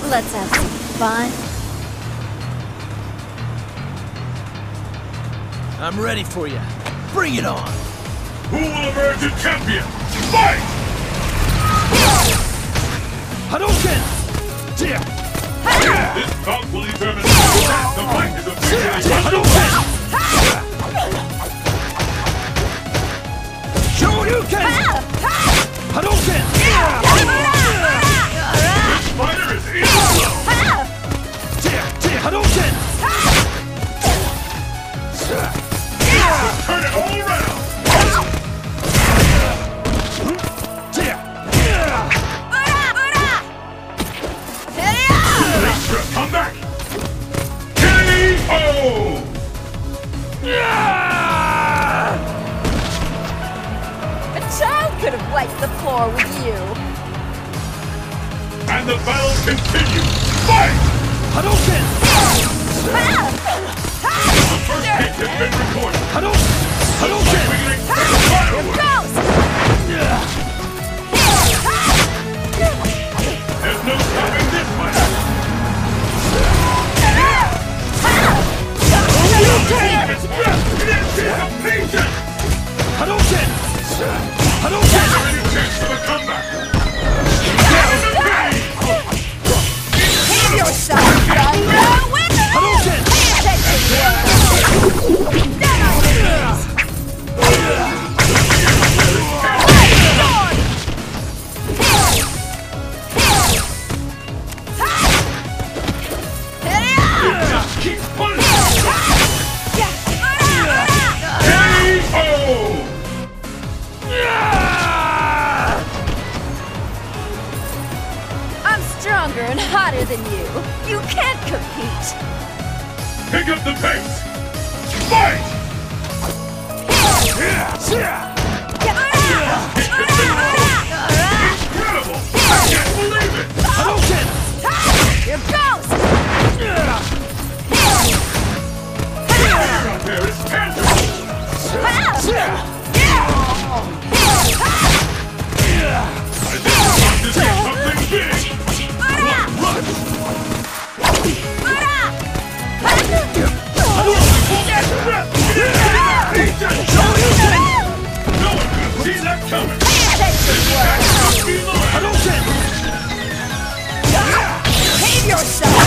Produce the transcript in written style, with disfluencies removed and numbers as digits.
Let's have some fun. I'm ready for you. Bring it on! Who will emerge a champion? Fight! Hadouken! This bout will determine the fight is officially Hadouken! Shoryuken! Hadouken! This fighter is equal! Hadouken! Turn it all around! Extra comeback! KO! A child could have wiped the floor with you. And the battle continues! Fight! Hadouken! The first hit has been recorded! Hadouken! Hadouken! Beginning fireworks! Goes! There's no stopping this fight! Its breath in anticipation! Hadouken! Hadouken! Any chance for the comeback? Save yourself, young winner! Hadouken! Pay attention, world! Down on your knees! Just keep pulling! KO! I'm stronger and hotter than you. You can't compete. Pick up the pace! Fight! Incredible! I can't believe it! Hadouken! Here goes! Out there is tangible! I think we're about to see something big! Run! No one could see that coming! Hadouken! Save yourself!